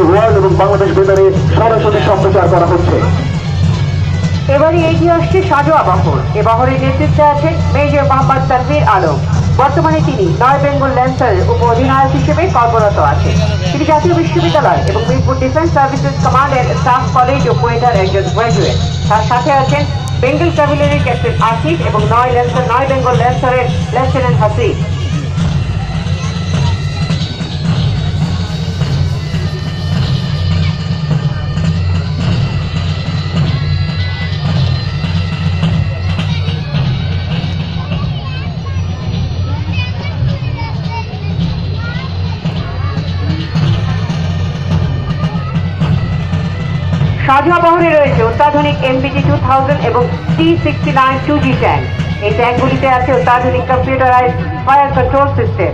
World এবং বাংলাদেশ বেতারে সরাসরি সম্প্রচার করা হচ্ছে। এবারে এগিয়ে আসছে সাজোয়া বহর। এ বহরের নেতৃত্বে আছেন মেজর মোহাম্মদ তানভীর আলম। বর্তমানে তিনি নয় বেঙ্গল ল্যান্সারের উপ অধিনায়ক হিসেবে কর্মরত আছেন। তিনি জাতীয় বিশ্ববিদ্যালয় এবং মিরপুর ডিফেন্স সার্ভিসেস কমান্ডের স্টাফ কলেজ ও কোয়েটার একজন গ্র্যাজুয়েট। তার সাথে আছেন বেঙ্গল ক্যাভেলারির ক্যাপ্টেন আসিফ এবং নয় বেঙ্গল ল্যান্সারের লেফটেন্যান্ট হাসিফ। সাজোয়া বহরে রয়েছে অত্যাধুনিক MBG 2000 এবং T69 2G ট্যাঙ্ক। এই ট্যাঙ্কগুলিতে আছে অত্যাধুনিক কম্পিউটারাইজড ফায়ার কন্ট্রোল সিস্টেম।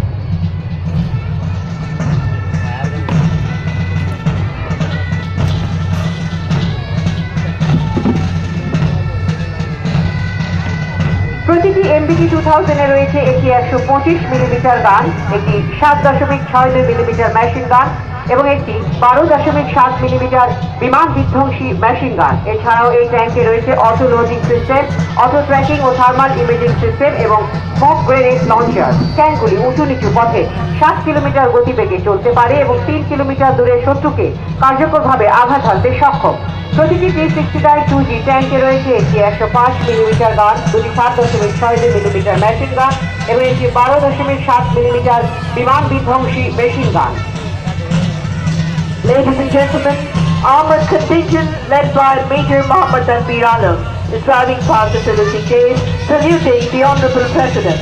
প্রতিটি MBG 2000 এ রয়েছে একটি 125 মিলিমিটার গান, একটি 7.62 মিলিমিটার মেশিন গান এবং একটি 12.7 মিলিমিটার বিমান বিধ্বংসী মেশিন গান। এছাড়াও এই ট্যাঙ্কে রয়েছে auto loading system, auto tracking ও থার্মাল ইমেজিং সিস্টেম এবং স্মোক গ্রেনেড লঞ্চার। ট্যাঙ্কগুলি উঁচু নিচু পথে 7 কিলোমিটার গতিবেগে চলতে পারে এবং 3 কিলোমিটার দূরে শত্রুকে কার্যকরভাবে আঘাত হানতে সক্ষম। প্রতিটি T69 2G ট্যাঙ্কে রয়েছে একটি 105 মিলিমিটার গান, দুটি 7.62 মিলিমিটার মেশিন গান এবং একটি 12.7 মিলিমিটার বিমান বিধ্বংসী machine gun. Ladies and gentlemen, armored contingent led by Major Mohammad Tanveer Alam is driving past the Facility Gate, saluting the Honorable President.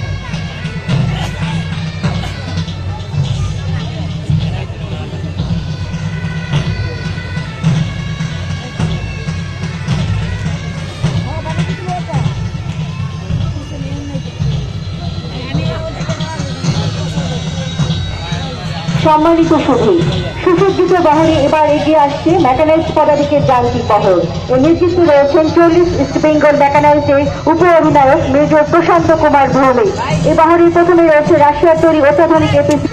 সম্মানিত সুধী, সুসজ্জিত বহরে এবার এগিয়ে আসছে মেকানাইজড পদাতিকের যান্ত্রিক বহর। এর নেতৃত্বে রয়েছেন 40 ইস্ট বেঙ্গল মেকানাইজের উপ অধিনায়ক মেজর প্রশান্ত কুমার ভৌমিক। এই বহরের প্রথমে রয়েছে রাশিয়ার তৈরি অত্যাধুনিক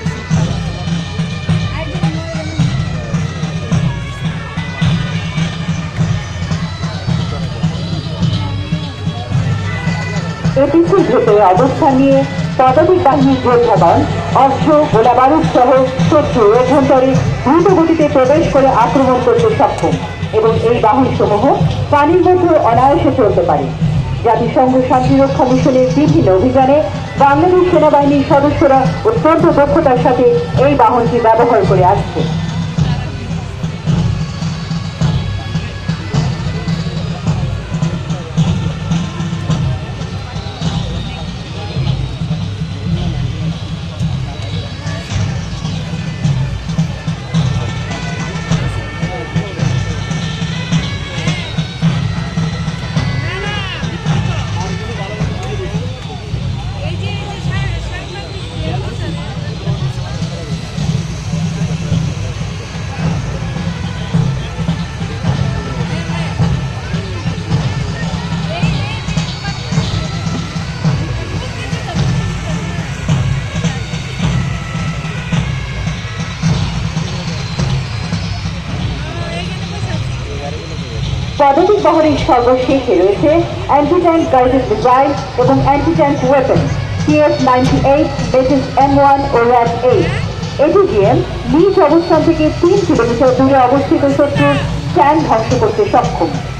এপিসির ভেতরে অবস্থান নিয়ে পদাতিক বাহিনীর যোদ্ধাগণ অস্ত্র, গোলাবারুদ সহ শত্রুর অভ্যন্তরে দ্রুত গতিতে প্রবেশ করে আক্রমণ করতে সক্ষম এবং এই বাহনসমূহ পানির মধ্যে অনায়াসে চলতে পারে। জাতিসংঘ শান্তিরক্ষা মিশনের বিভিন্ন অভিযানে বাংলাদেশ সেনাবাহিনীর সদস্যরা অত্যন্ত দক্ষতার সাথে এই বাহনটি ব্যবহার করে আসছে। পদাতিক বহরের সর্বশেষে রয়েছে অ্যান্টি ট্যাঙ্ক গাইডেড মিসাইল এবং অ্যান্টি ট্যাঙ্ক ওয়েপন TS-98, বেসিস M1 ও RAT-8। ATGM নিজ অবস্থান থেকে 3 কিলোমিটার দূরে অবস্থিত শত্রুর ট্যাঙ্ক ধ্বংস করতে সক্ষম।